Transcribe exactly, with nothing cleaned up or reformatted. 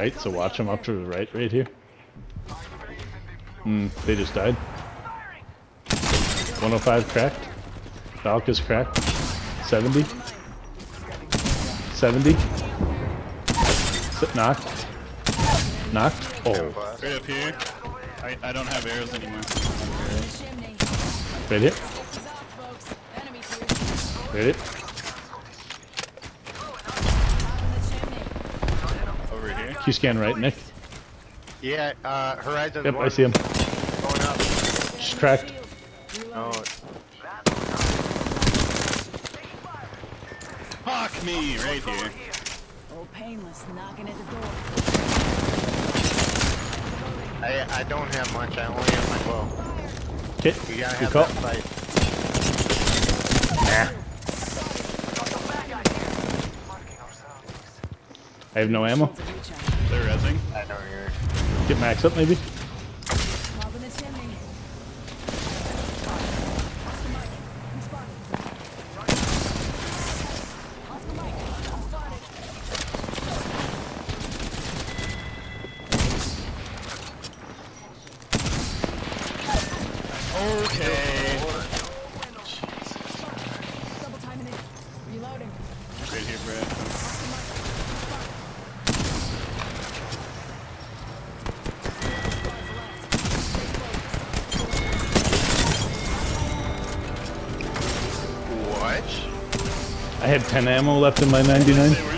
Right, so watch them up to the right, right here. Hmm, they just died. one oh five cracked. Valk is cracked. seventy. seventy. Knocked. Knocked. Oh. Right up here. I, I don't have arrows anymore. Right here. Right here. Over here. Q-scan right, Nick. Yeah, uh, Horizon's Yep, one I see him. going up. Just cracked. Oh, Fuck me, right here. Oh, painless, knocking at the door. I I don't have much. I only have my bow. Okay, You gotta good have call. that fight. Nah. I have no ammo. They're rezzing. I know you're. Get max up, maybe. Mob in the chimney. Oscar Mike, I'm spotted. Oscar Mike, I'm spotted. Okay. Double timing it. Reloading. Right here, Brad. Oscar Mike, What? I had ten ammo left in my ninety-nine.